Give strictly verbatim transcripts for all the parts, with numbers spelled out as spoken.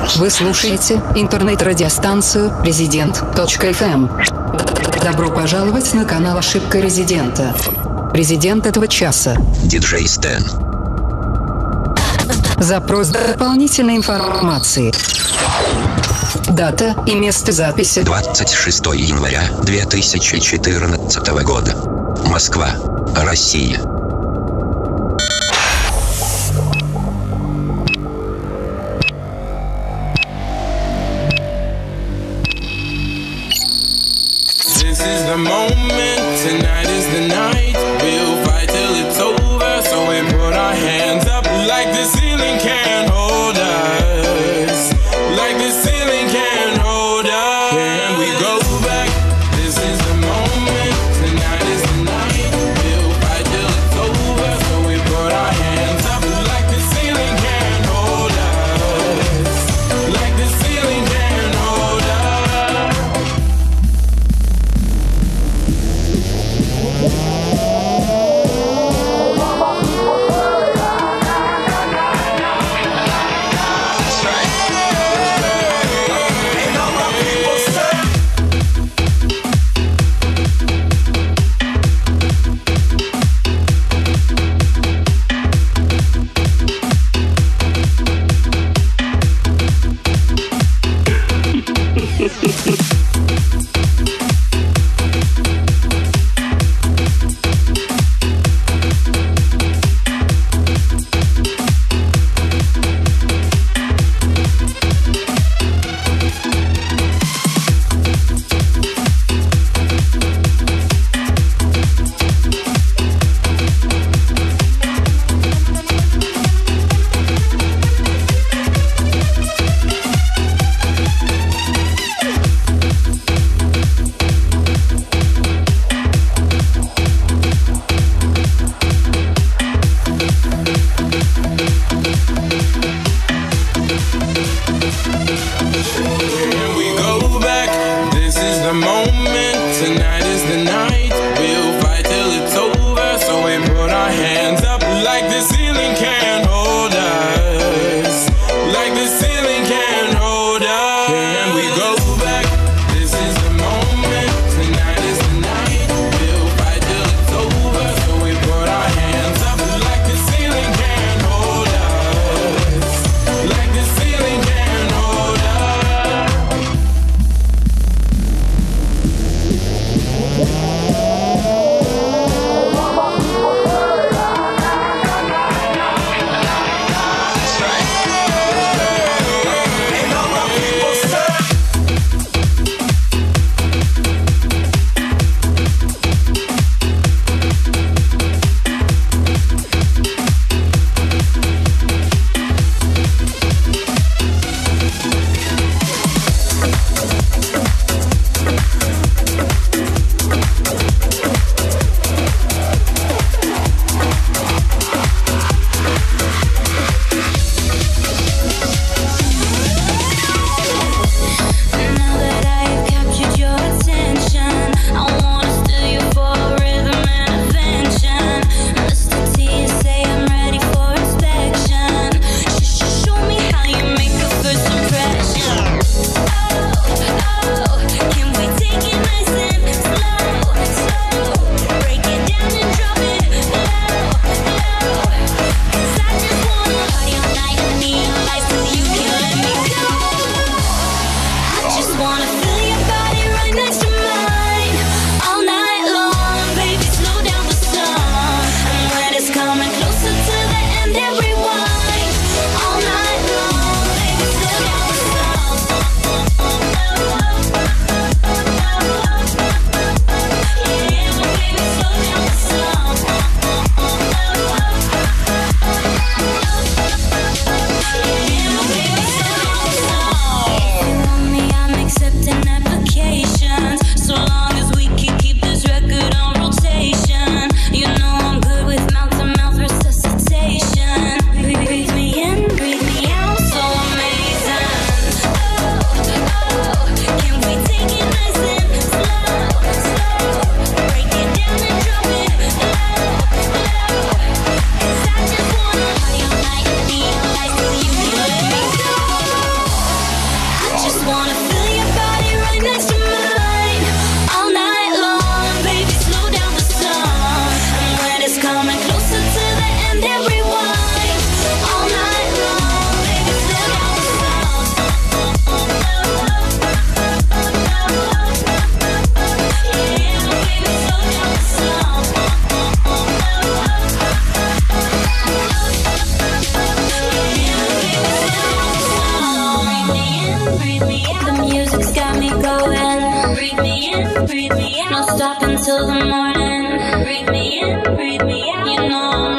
Вы слушаете интернет-радиостанцию резидент точка эф эм. Добро пожаловать на канал «Ошибка резидента». Резидент этого часа диджей Стэн. Запрос дополнительной информации. Дата и место записи двадцать шестого января две тысячи четырнадцатого года. Москва, Россия. This is the moment, tonight is the night. We'll fight till it's over, so we put our hands up like the ceiling can't hold us. Like the ceiling can't hold us. Can we go back? This is the moment, tonight is the night. We'll fight till it's over, so we put our hands up like the ceiling can't hold us. Like the ceiling can't hold us. Can we go back? This is the moment, tonight is the night. We'll fight till it's over, so we put our hands up like the ceiling can't hold us. Like the ceiling can't hold us. Can we go back? This is the moment, tonight is the night. We'll fight till it's over, so we put our hands up like the ceiling can't hold us. Like the ceiling can't hold us.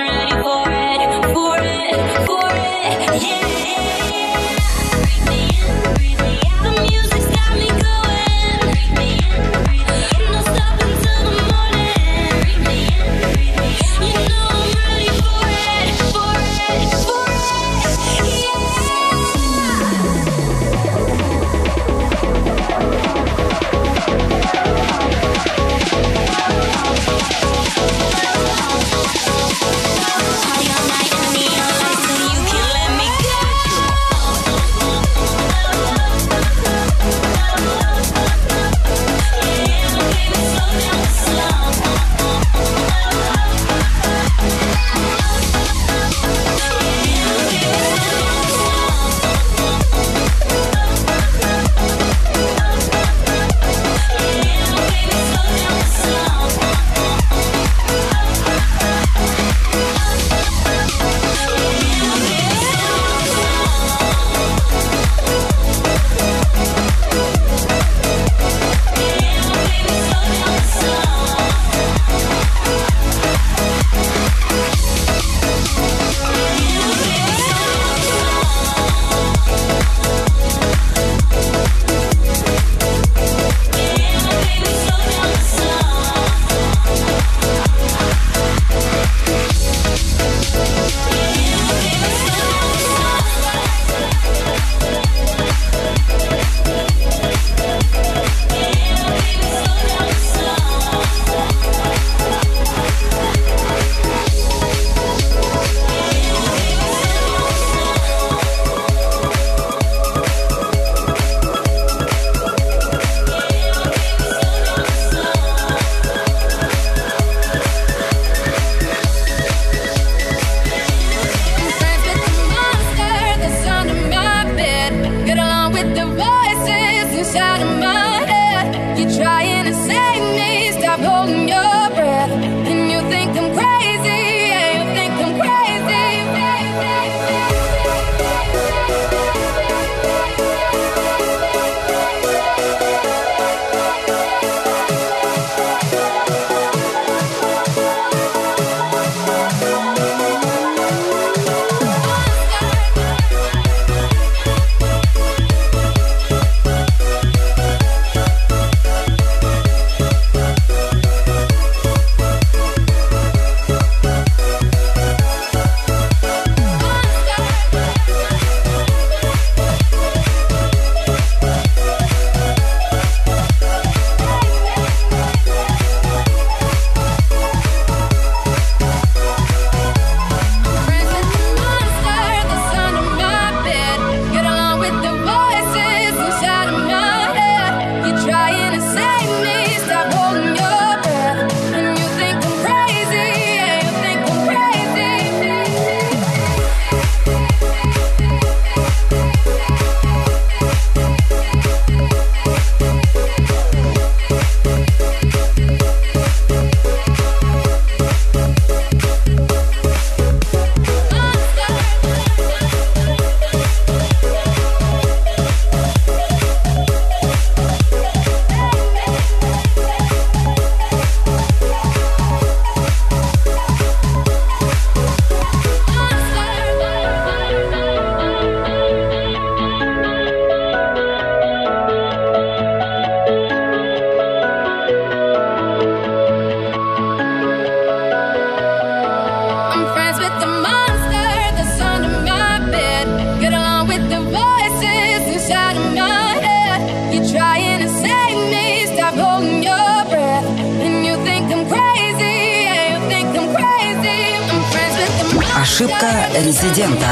Ошибка резидента.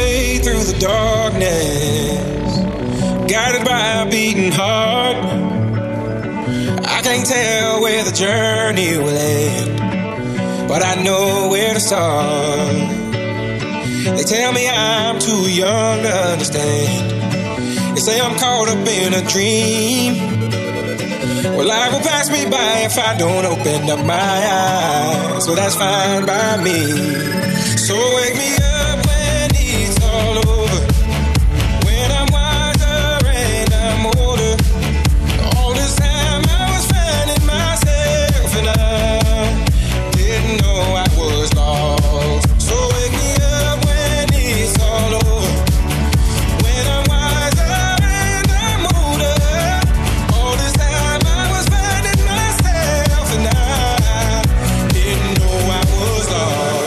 way through the darkness, guided by a beating heart. I can't tell where the journey will end, but I know where to start. They tell me I'm too young to understand. They say I'm caught up in a dream. Well, life will pass me by if I don't open up my eyes. So that's fine by me. So wake me up when it's all over, when I'm wiser and I'm older. All this time I was finding myself and I didn't know I was lost. So wake me up when it's all over, when I'm wiser and I'm older. All this time I was finding myself and I didn't know I was lost.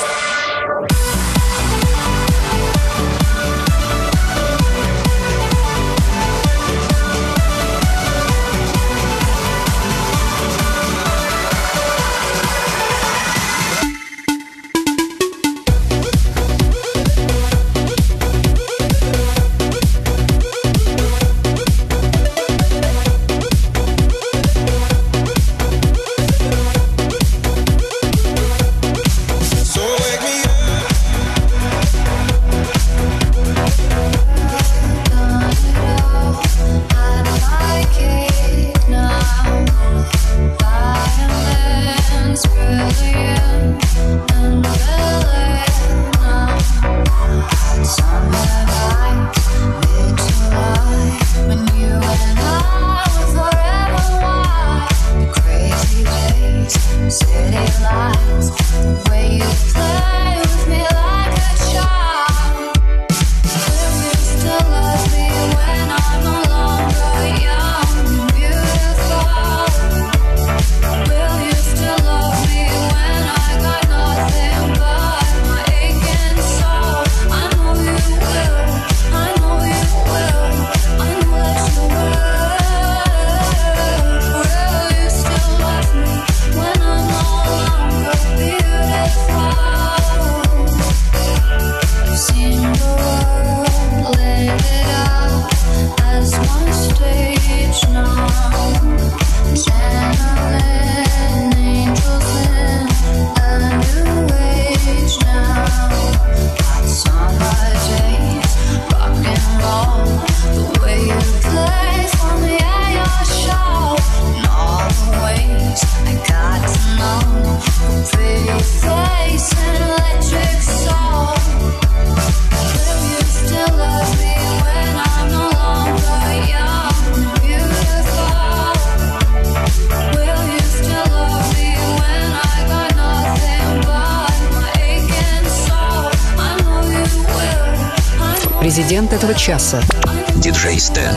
Президент этого часа. Диджей Стэн.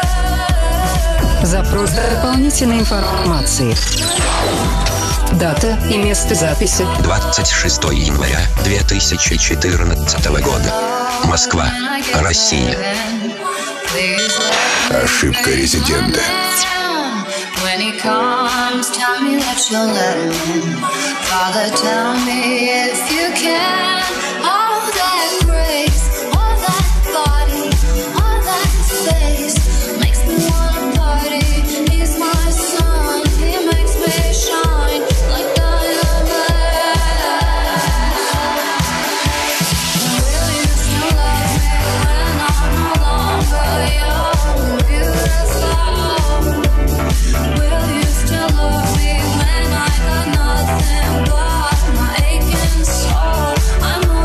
Запрос дополнительной информации. Дата и место записи. двадцать шестого января две тысячи четырнадцатого года. Москва, Россия. Ошибка резидента. I'm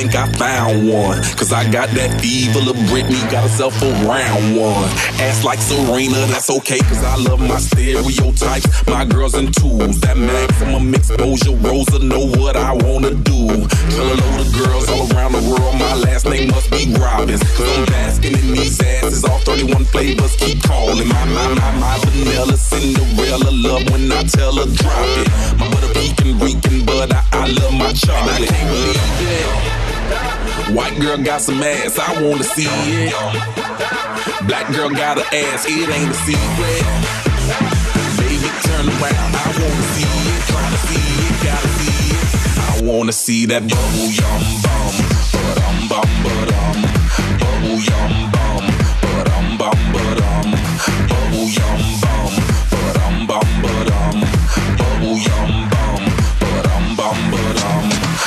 think I found one. Cause I got that fever, little Britney got herself a round one. Ass like Serena, that's okay, cause I love my stereotypes. My girls in twos, that maximum exposure. Rosa know what I wanna do. Tell a load of girls all around the world, my last name must be Robbins. Cause I'm basking in these asses, all thirty-one flavors keep calling. My, my, my, my vanilla Cinderella love when I tell her drop it. My butter peeking, reeking, but I, I love my chocolate. And I can't believe that. White girl got some ass, I wanna see it. Black girl got an ass, it ain't a secret. Baby, turn around, I wanna see it. Tryna see it, gotta see it. I wanna see that bubble yum bum, ba-dum bum ba-dum. Bubble yum bum, ba-dum bum ba-dum. Bubble yum bum, ba-dum bum ba-dum. Bubble yum bum, ba-dum bum ba-dum.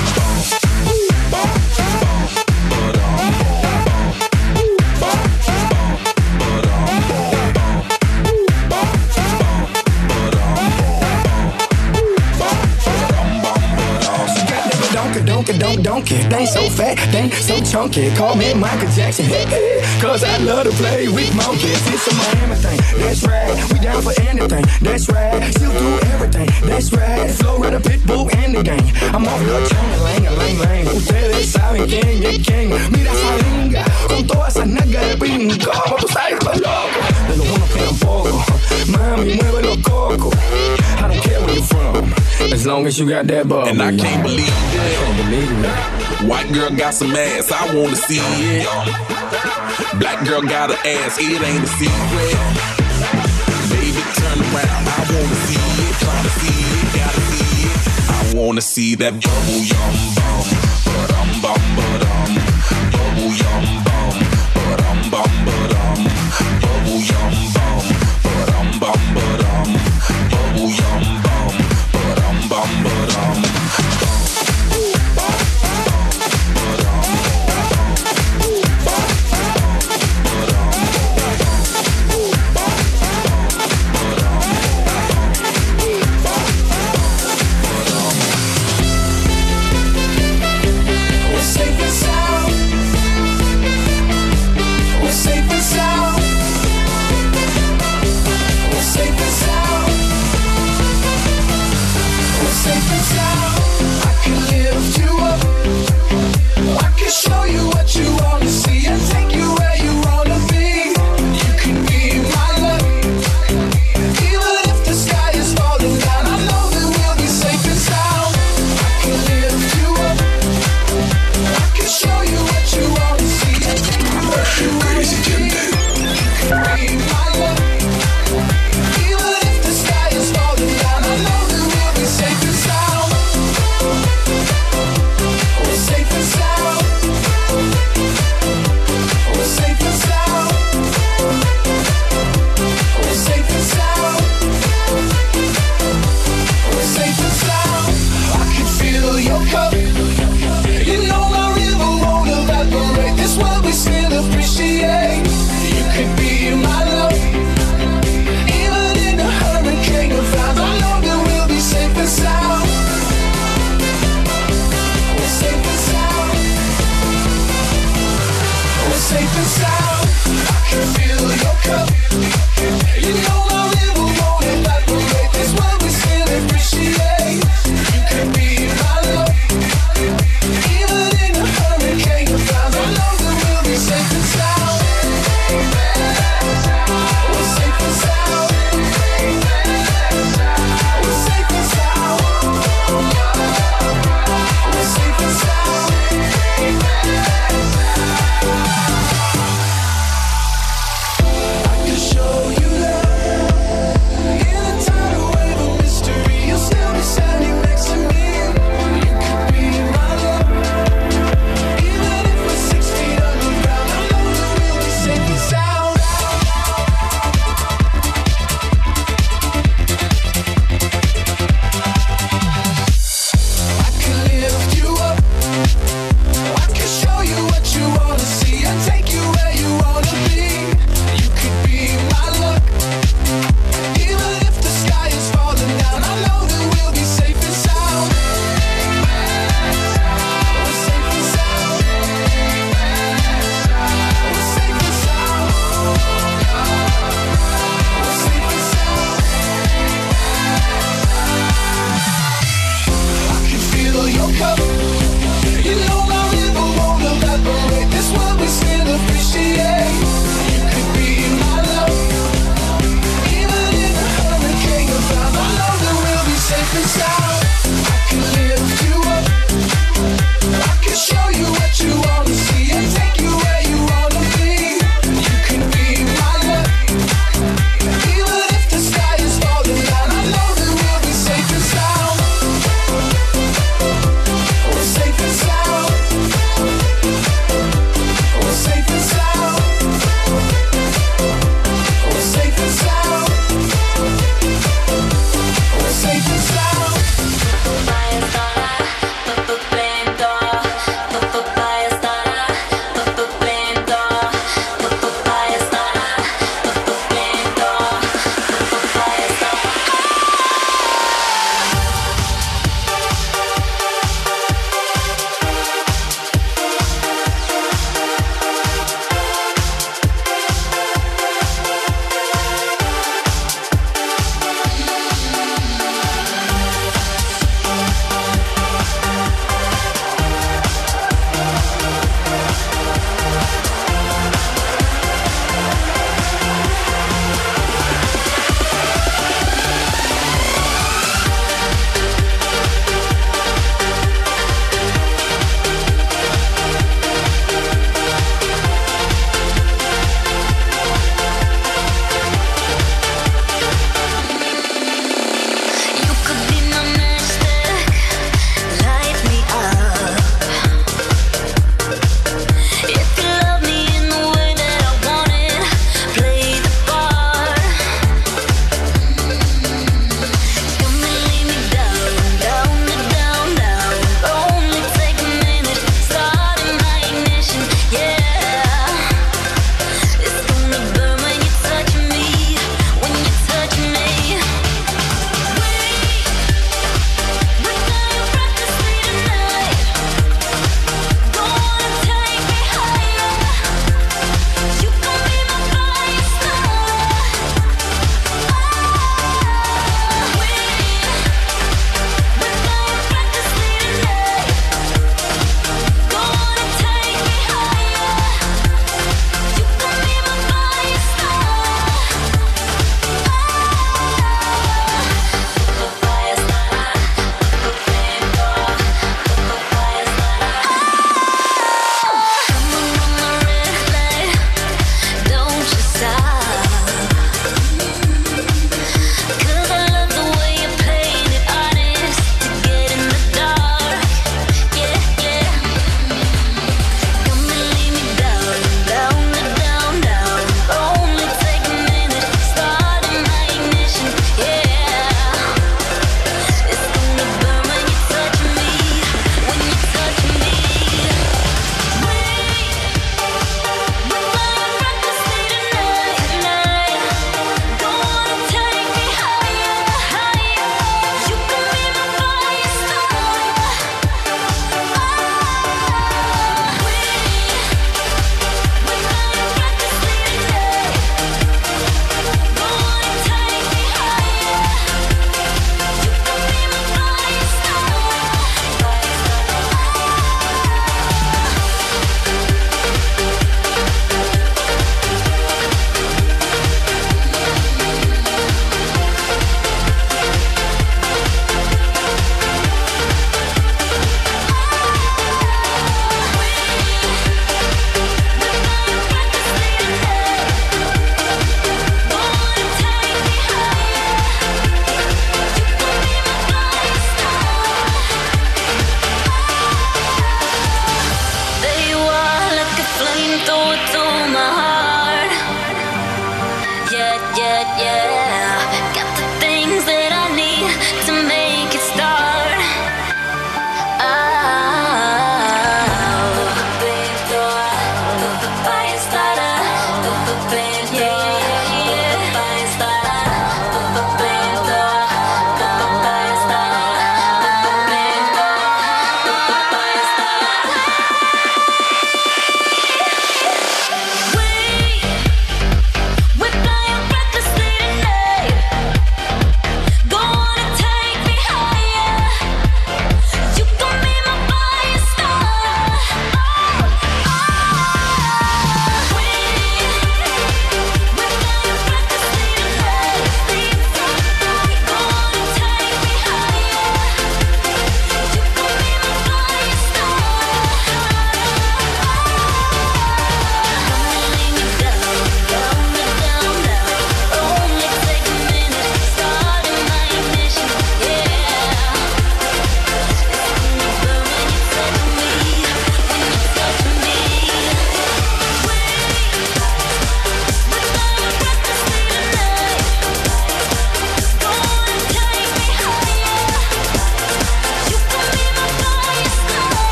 Donkey, don't donkey, they ain't so fat, they ain't so chunky. Call me Michael Jackson, cause I love to play with monkeys. It's a Miami thing, that's right. We down for anything, that's right. Still do everything, that's right. Florida, Pitbull, and the gang. I'm off the chain, lang, lang, lang. Ustedes saben quién es quién. Mira esa linga, con toda esa nalga de pingo. Como tú sabes, los locos, de los unos quedan poco. Mami, mueve los cocos. I don't care where you're from, as long as you got that bubble. And I can't believe that. White girl got some ass, I wanna see it. Black girl got an ass, it ain't a secret. Baby, turn around, I wanna see it. Tryna see it, gotta see it. I wanna see that bubble yum bum, ba-dum bum ba-dum. Bubble yum bum, ba-dum bum ba-dum. Bubble yum bum, ba-dum bum ba-dum. Bubble yum bum, ba-dum bum ba-dum. Show you what you wanna see and take you where you wanna be. You can be my love. Even if the sky is falling down, I know that we'll be safe and sound. I can lift you up. I can show you what you wanna see and take you where you wanna be. You can be my love. Even if the sky is falling down, I know that we'll be safe and sound. We're safe and sound. We're safe and sound. We're safe and sound. We're safe and sound. I can feel your cup. You know my river won't evaporate. This what we still appreciate. You can be my love. Even in a hurricane of clouds, I know that we'll be safe and sound. We're safe and sound. We're safe and sound. I can feel your cup. You know my river won't evaporate. This what we still appreciate. You can be my love. Even in a hurricane of clouds, I know that we'll be safe and sound. We're safe and sound. We're safe and sound. We're safe and sound. I can show you love.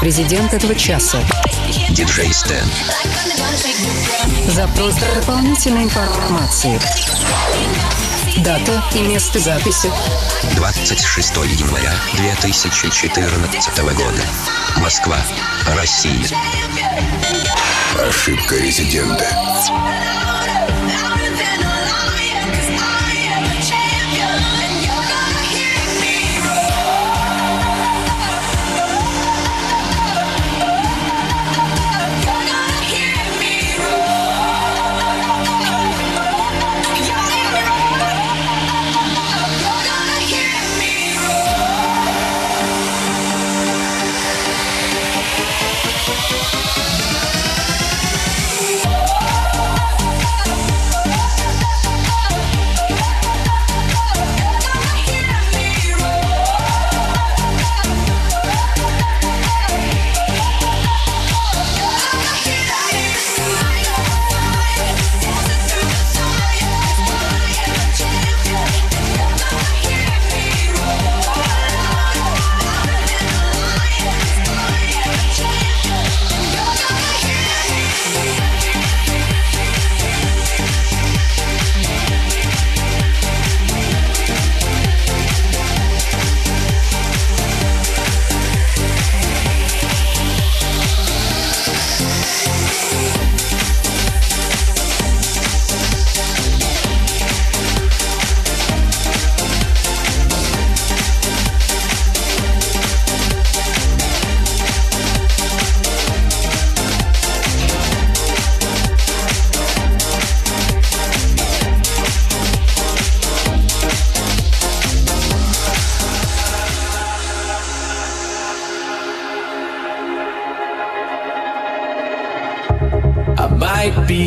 Президент этого часа. Диджей Стэн. Запрос дополнительной информации. Дата и место записи. двадцать шестого января две тысячи четырнадцатого года. Москва, Россия. Ошибка резидента. might be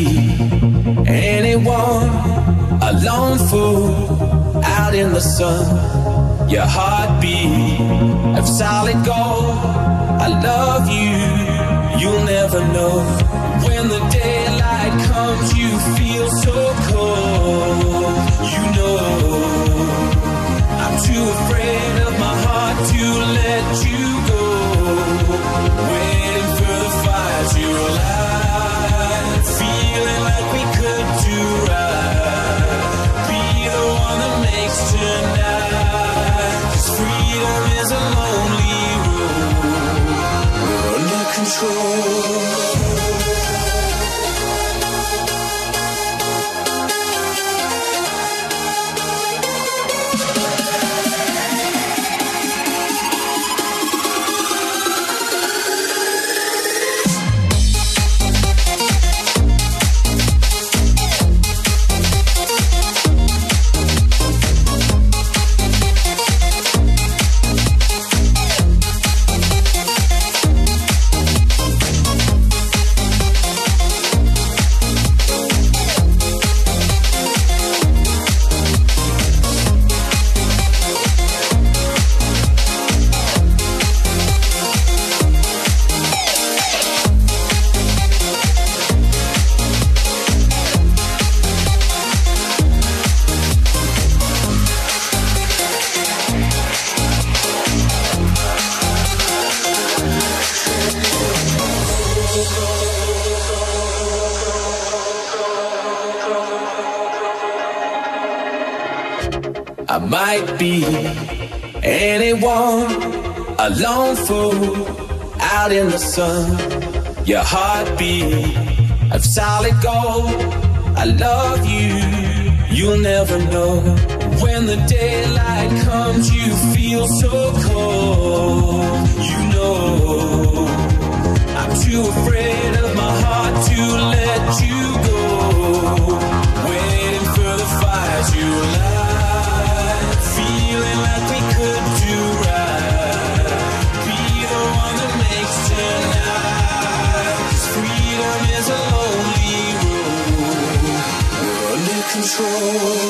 anyone, a lone fool out in the sun. Your heartbeat of solid gold. I love you, you'll never know. When the daylight comes, you feel so cold. You know I'm too afraid of my heart to let you go. Waiting for the fire to light, feeling like we could do right. Be the one that makes tonight. 'Cause freedom is a lonely road. We're under control. I might be anyone, a lone fool out in the sun. Your heartbeat of solid gold. I love you, you'll never know. When the daylight comes, you feel so cold. You know I'm too afraid of my heart to let you go. Waiting for the fire to light, feeling like we could do right. Be the one that makes tonight. 'Cause freedom is a lonely road. We're under control.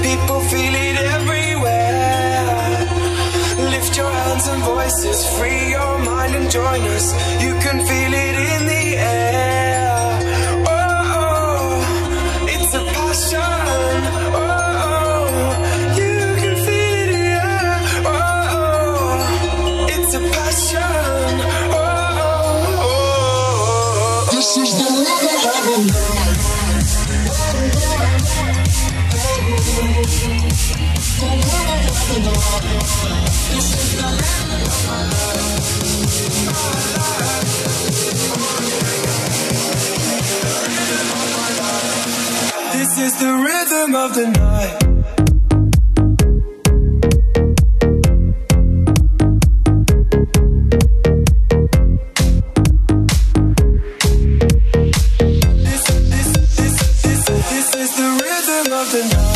People feel it everywhere. Lift your hands and voices, free your mind and join us. You can feel it in the air. Oh, oh, it's a passion. Oh, oh, you can feel it here. Oh, oh, it's a passion. Oh, oh, oh. This is the rhythm of the night. This is the rhythm of the night. This, this, this, this, this is the rhythm of the night.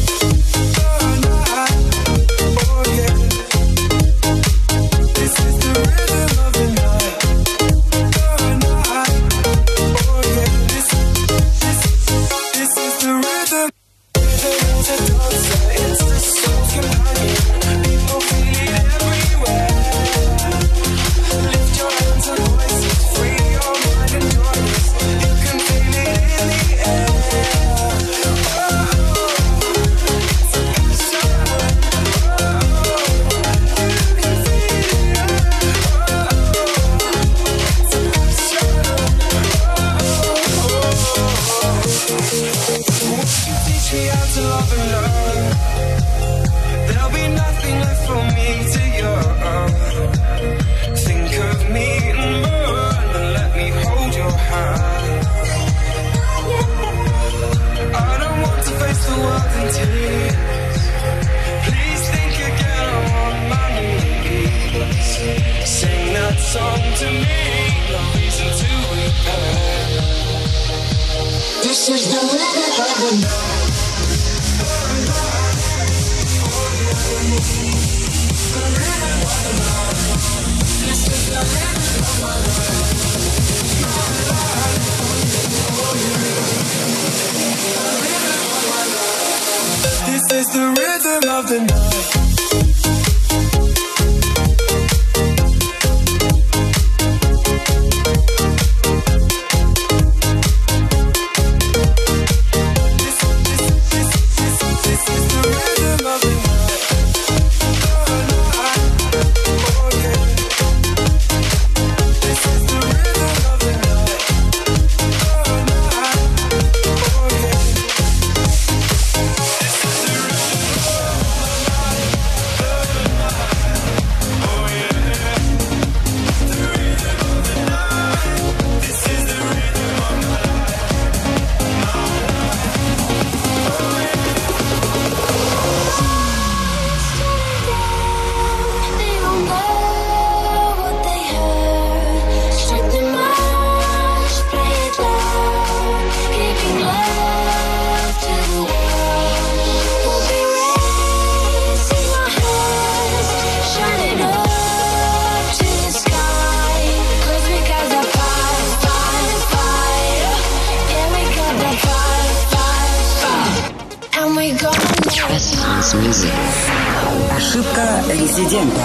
This is the rhythm of the night. Ошибка резидента.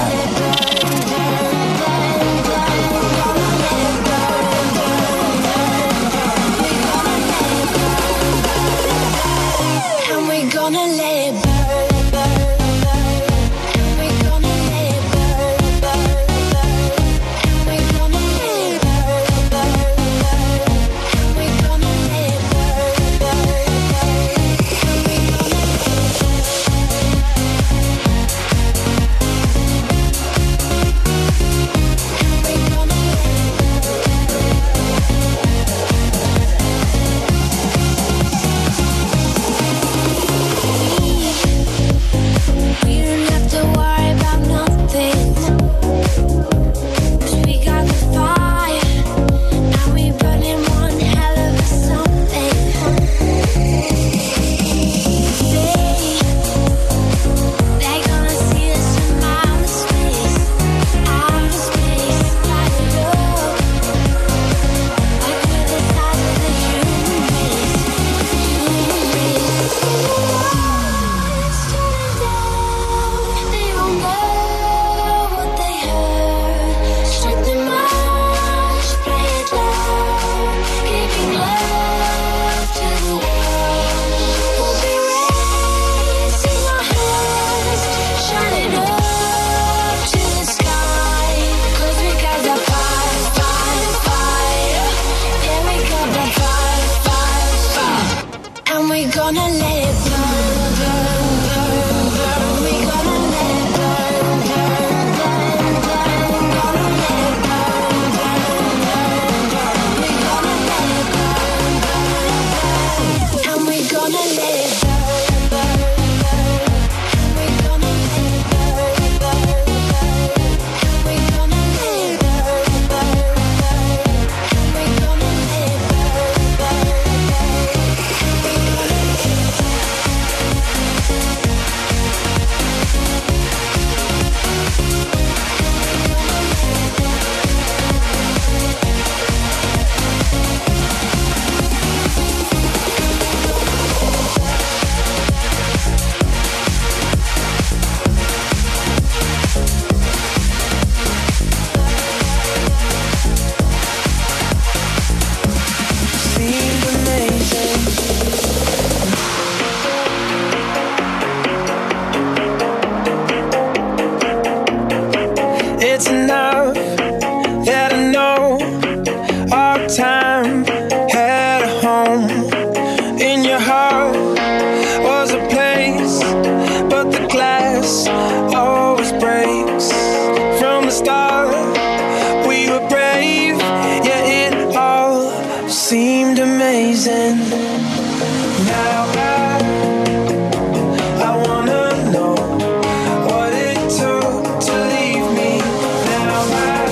ice always breaks. From the start, we were brave, yeah, it all seemed amazing. Now I, I wanna know what it took to leave me. Now I,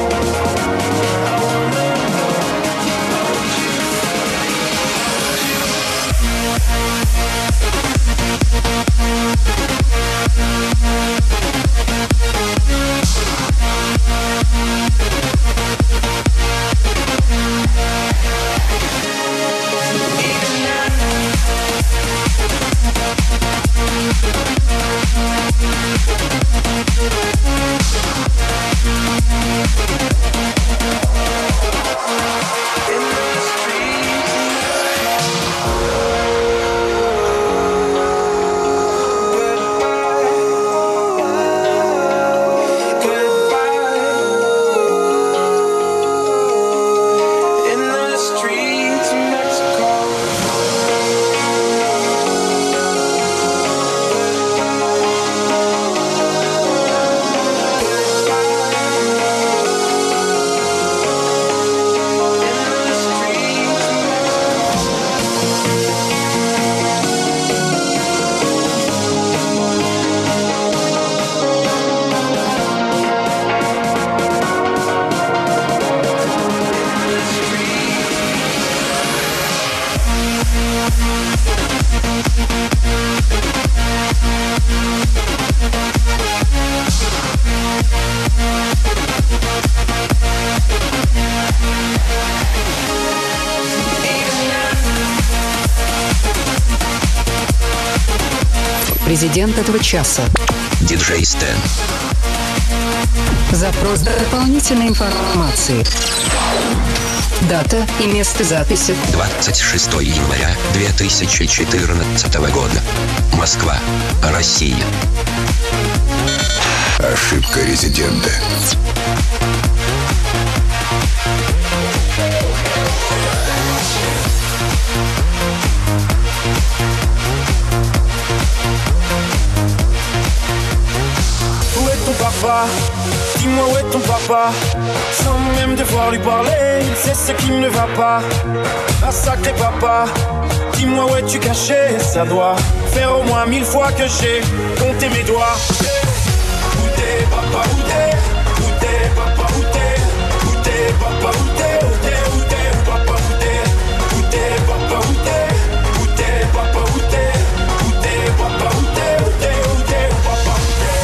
I wanna know Президент этого часа. Диджей Стэн. Запрос дополнительной информации. Дата и место записи. двадцать шестого января две тысячи четырнадцатого года. Москва, Россия. Ошибка резидента. Où est ton papa? Dis-moi où est ton papa? Sans même devoir lui parler, c'est ce qui ne va pas. Un sacré papa, dis-moi où es-tu caché? Ça doit faire au moins mille fois que j'ai compté mes doigts. Où t'es papa, où t'es? Où t'es papa, où t'es? Où t'es papa, où t'es? Où t'es, où t'es, où papa, où t'es? Où t'es papa, où t'es? Où t'es papa, où t'es? Où t'es papa, où t'es? Où t'es, où t'es, où papa, où t'es?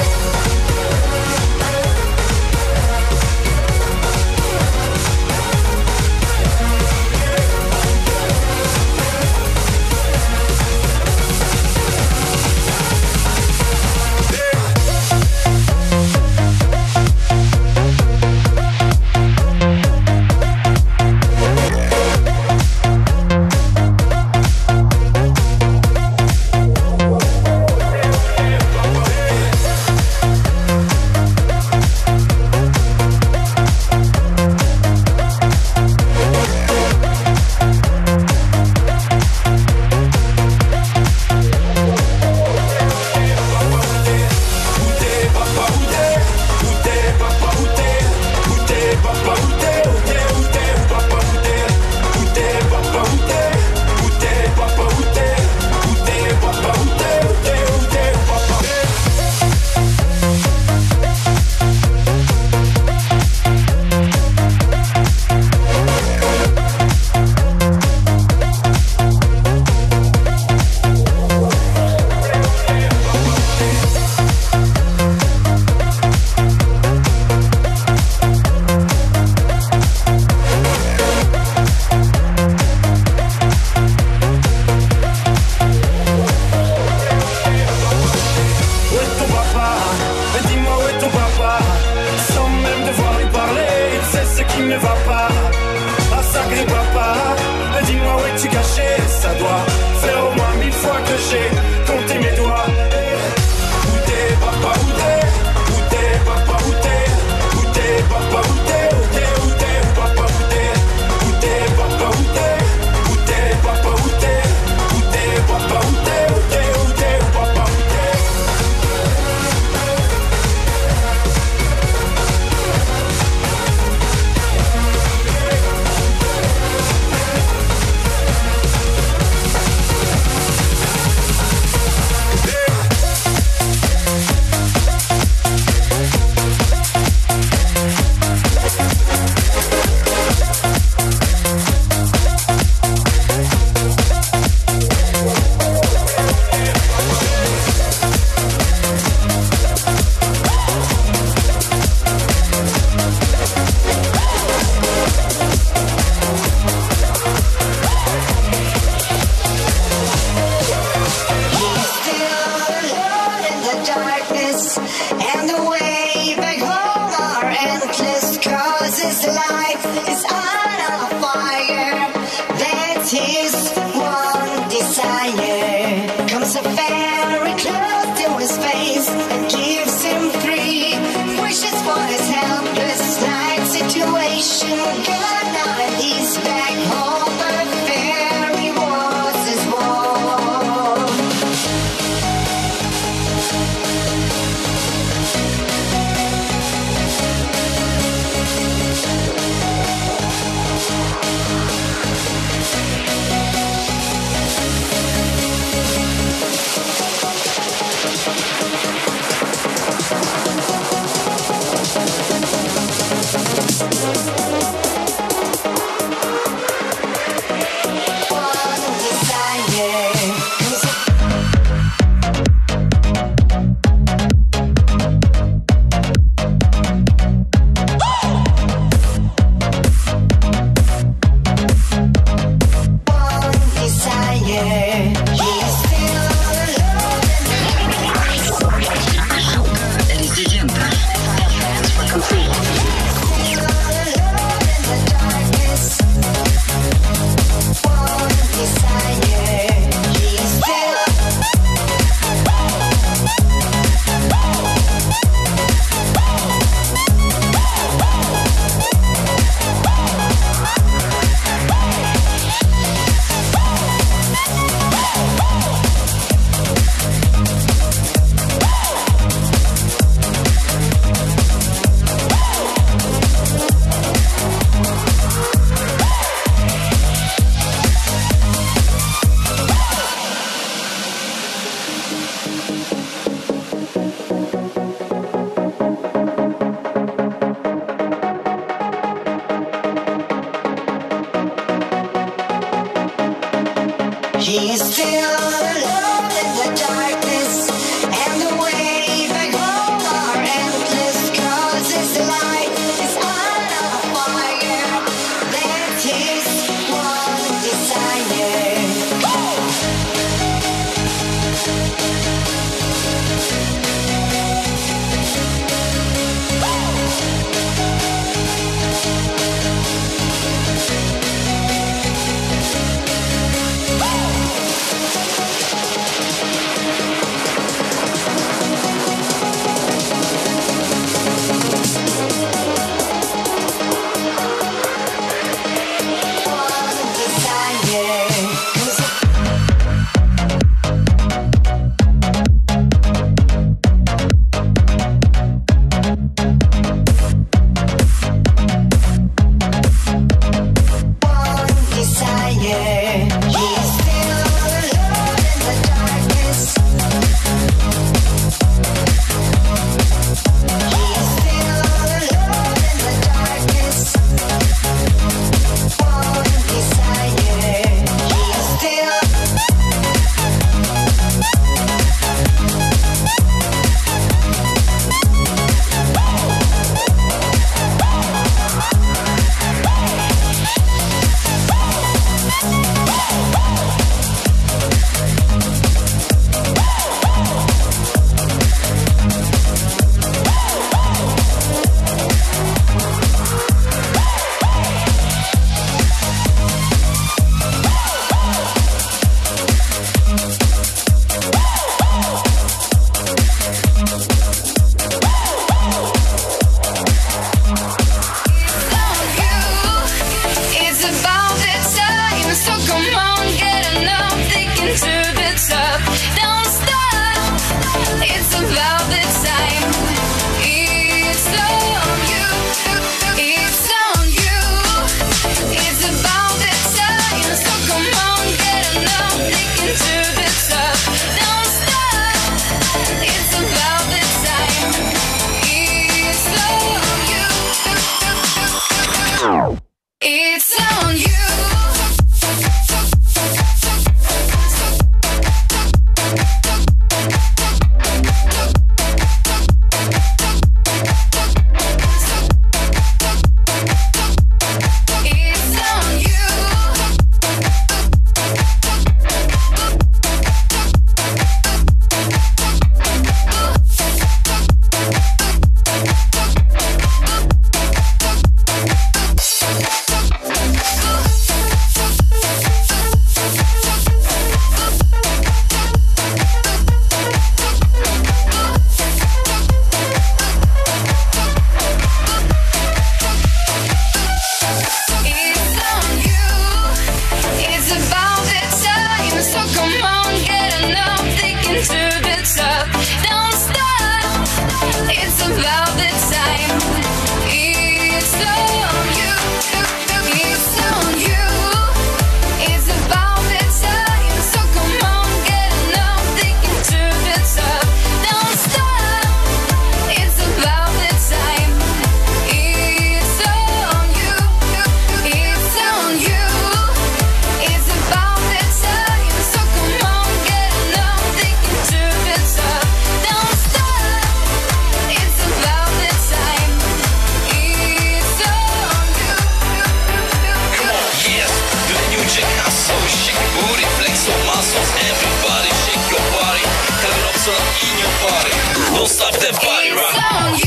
Don't stop that body rock.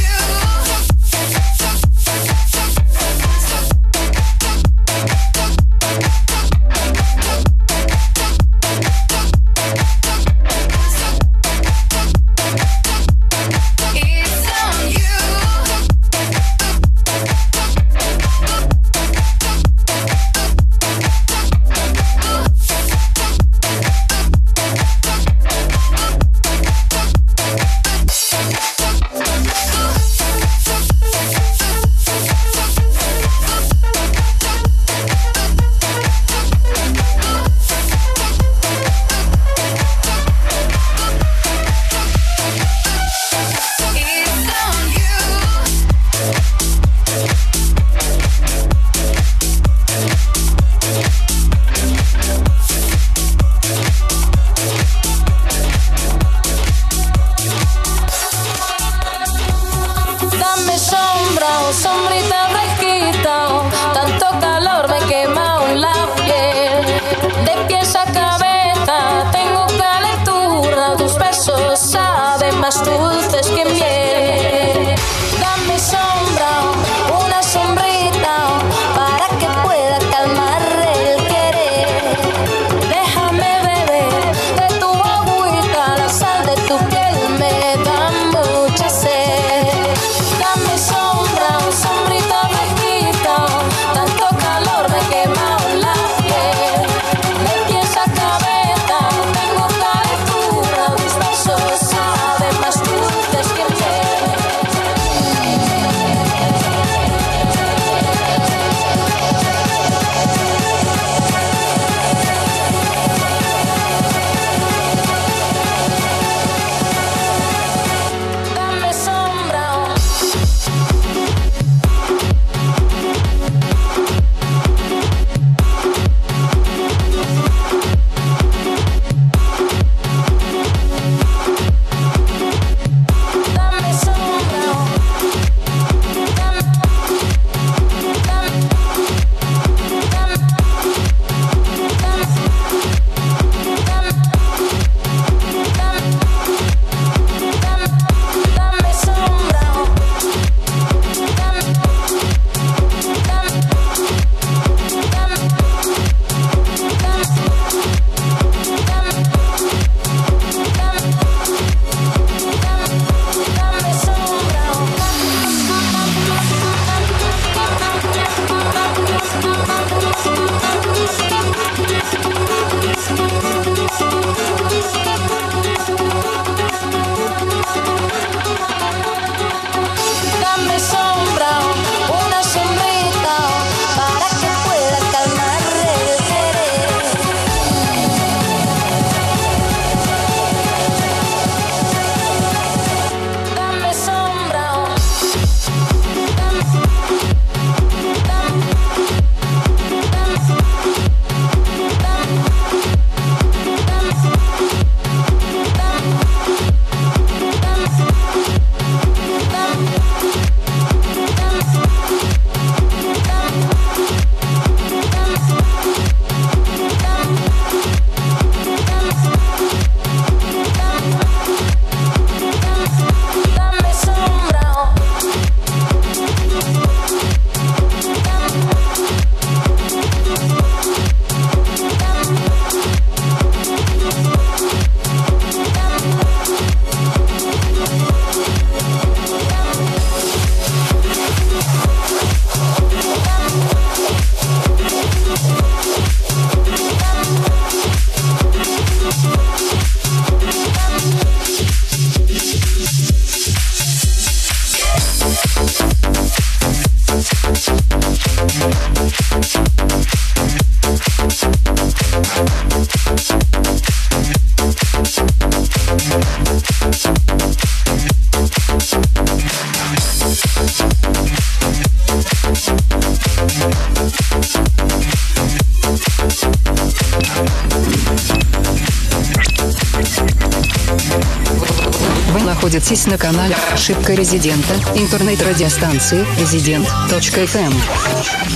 Вы находитесь на канале «Ошибка резидента» интернет-радиостанции резидент точка эф эм.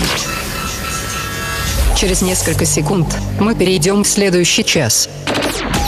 Через несколько секунд мы перейдем в следующий час.